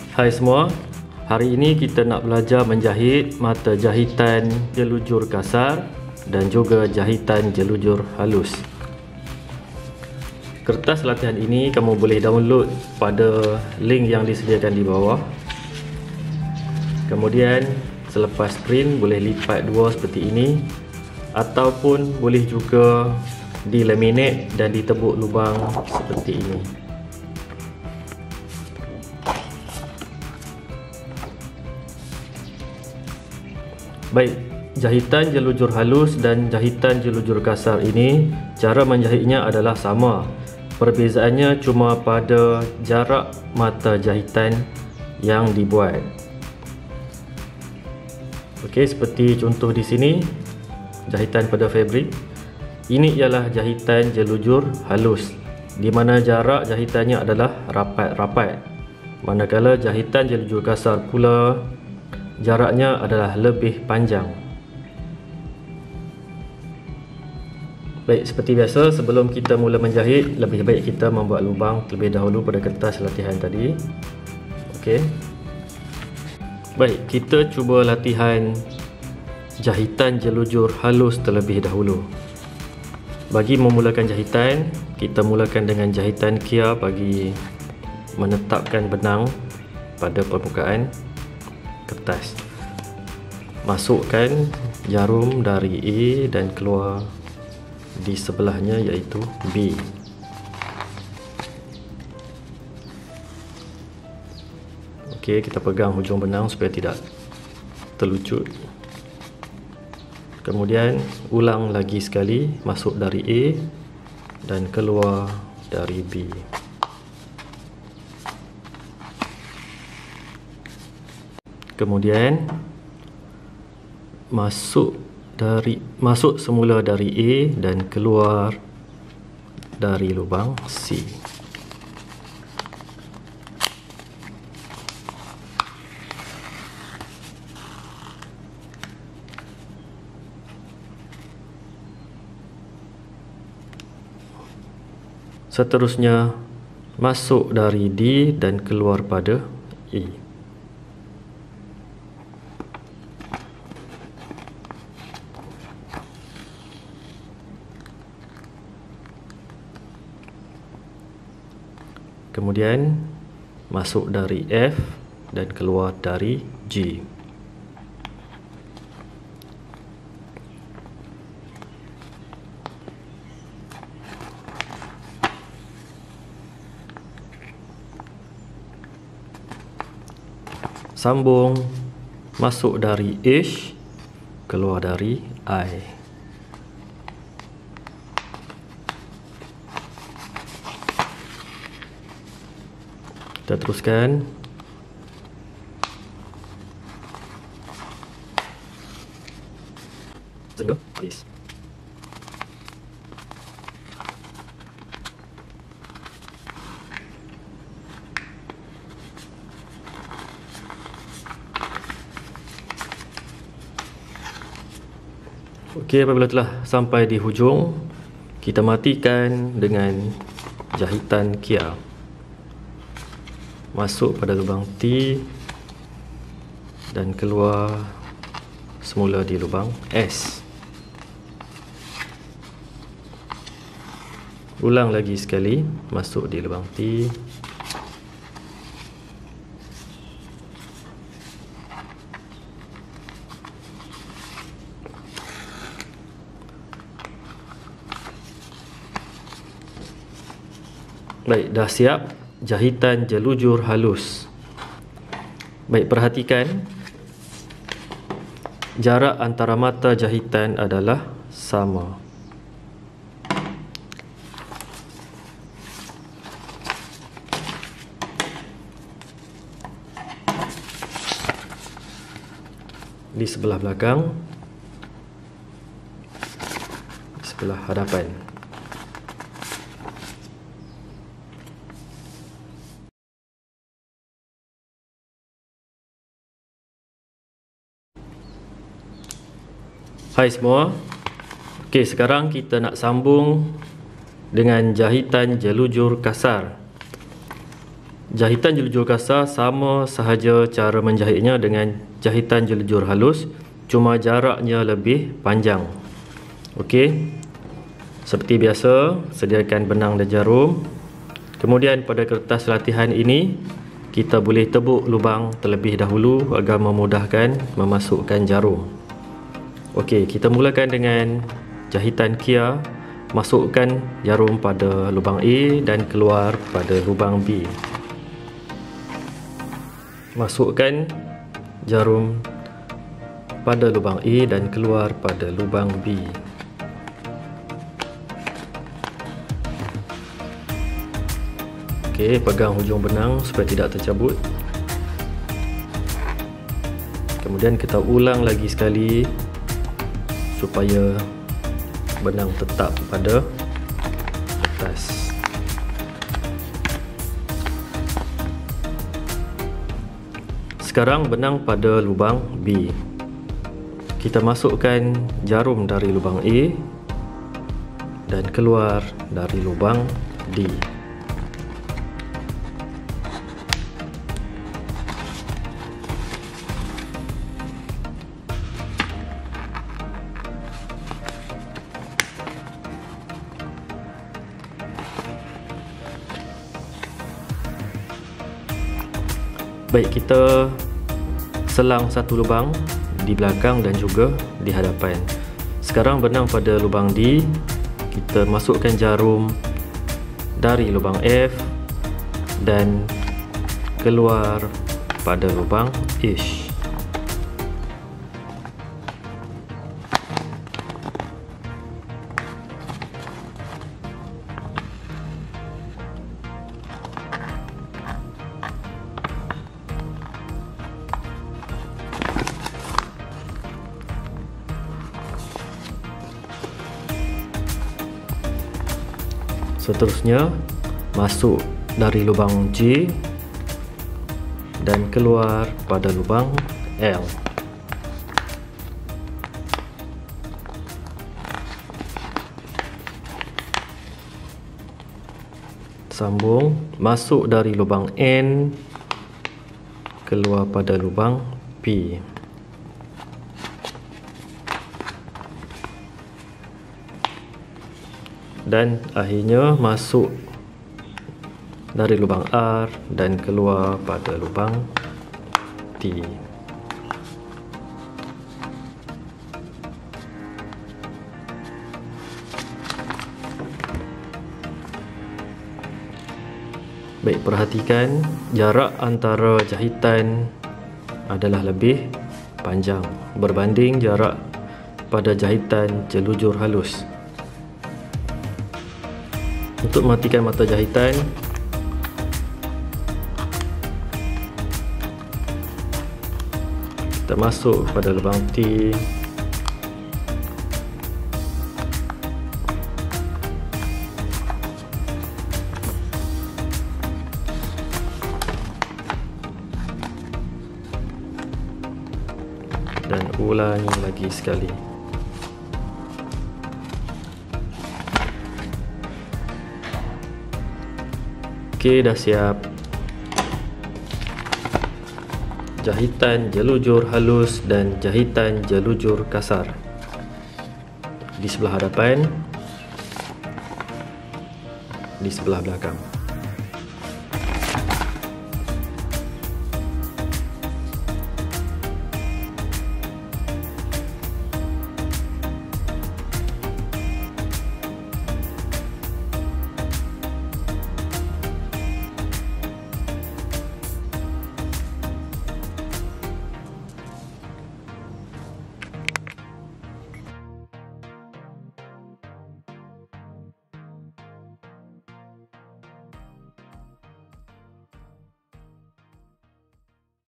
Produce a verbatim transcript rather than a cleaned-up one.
Hai semua, hari ini kita nak belajar menjahit mata jahitan jelujur kasar dan juga jahitan jelujur halus. Kertas latihan ini kamu boleh download pada link yang disediakan di bawah. Kemudian selepas print boleh lipat dua seperti ini, ataupun boleh juga dilaminate dan ditebuk lubang seperti ini. Baik, jahitan jelujur halus dan jahitan jelujur kasar ini cara menjahitnya adalah sama. Perbezaannya cuma pada jarak mata jahitan yang dibuat. Okey, seperti contoh di sini, jahitan pada fabrik. Ini ialah jahitan jelujur halus, di mana jarak jahitannya adalah rapat-rapat. Manakala jahitan jelujur kasar pula jaraknya adalah lebih panjang. Baik, seperti biasa, sebelum kita mula menjahit, lebih baik kita membuat lubang terlebih dahulu pada kertas latihan tadi. Okey. Baik, kita cuba latihan jahitan jelujur halus terlebih dahulu. Bagi memulakan jahitan, kita mulakan dengan jahitan kia bagi menetapkan benang pada permukaan kertas. Masukkan jarum dari A dan keluar di sebelahnya, iaitu B. Okey, kita pegang hujung benang supaya tidak terlucut. Kemudian ulang lagi sekali, masuk dari A dan keluar dari B. Kemudian masuk dari masuk semula dari A dan keluar dari lubang C. Seterusnya masuk dari D dan keluar pada E. Kemudian masuk dari F dan keluar dari G. Sambung, masuk dari H, keluar dari I. Kita teruskan. Sehingga habis. Okey, apabila telah sampai di hujung, kita matikan dengan jahitan kia. Masuk pada lubang T dan keluar semula di lubang S. Ulang lagi sekali, masuk di lubang T. Baik, dah siap jahitan jelujur halus. Baik, perhatikan jarak antara mata jahitan adalah sama. Di sebelah belakang, di sebelah hadapan. Hai semua. Okey, sekarang kita nak sambung dengan jahitan jelujur kasar. Jahitan jelujur kasar sama sahaja cara menjahitnya dengan jahitan jelujur halus, cuma jaraknya lebih panjang. Okey. Seperti biasa, sediakan benang dan jarum. Kemudian pada kertas latihan ini, kita boleh tebuk lubang terlebih dahulu agar memudahkan memasukkan jarum. Okey, kita mulakan dengan jahitan kia. Masukkan jarum pada lubang A dan keluar pada lubang B. Masukkan jarum pada lubang A dan keluar pada lubang B. Okey, pegang hujung benang supaya tidak tercabut. Kemudian kita ulang lagi sekali supaya benang tetap pada atas. Sekarang benang pada lubang B. Kita masukkan jarum dari lubang A dan keluar dari lubang D. Baik, kita selang satu lubang di belakang dan juga di hadapan. Sekarang benang pada lubang D, kita masukkan jarum dari lubang F dan keluar pada lubang H. Seterusnya, masuk dari lubang J dan keluar pada lubang L. Sambung, masuk dari lubang N, keluar pada lubang P. Dan akhirnya masuk dari lubang R dan keluar pada lubang T. Baik, perhatikan jarak antara jahitan adalah lebih panjang berbanding jarak pada jahitan jelujur halus. Untuk mematikan mata jahitan, kita masuk pada lubang T, dan ulangi lagi sekali. Okey, dah siap. Jahitan jelujur halus dan jahitan jelujur kasar di sebelah hadapan, di sebelah belakang.